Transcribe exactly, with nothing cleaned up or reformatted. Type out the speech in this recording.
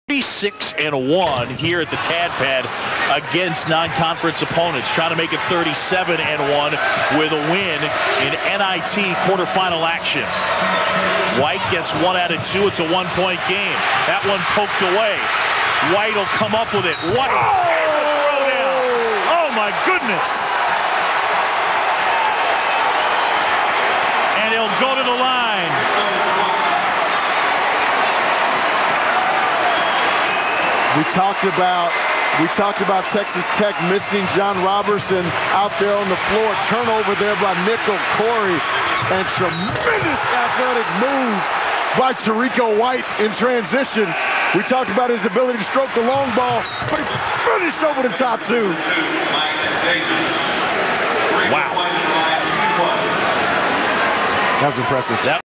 thirty-six and one here at the Tad Pad against non-conference opponents, trying to make it thirty-seven and one with a win in N I T quarterfinal action. White gets one out of two. It's a one-point game. That one poked away. White will come up with it. White and the throwdown. Oh my goodness! And he'll go to the line. We talked about we talked about Texas Tech missing John Robertson out there on the floor. Turnover there by Nickel Corey, and tremendous athletic move by Terrico White in transition. We talked about his ability to stroke the long ball, but he finished over the top too. Wow. That was impressive. That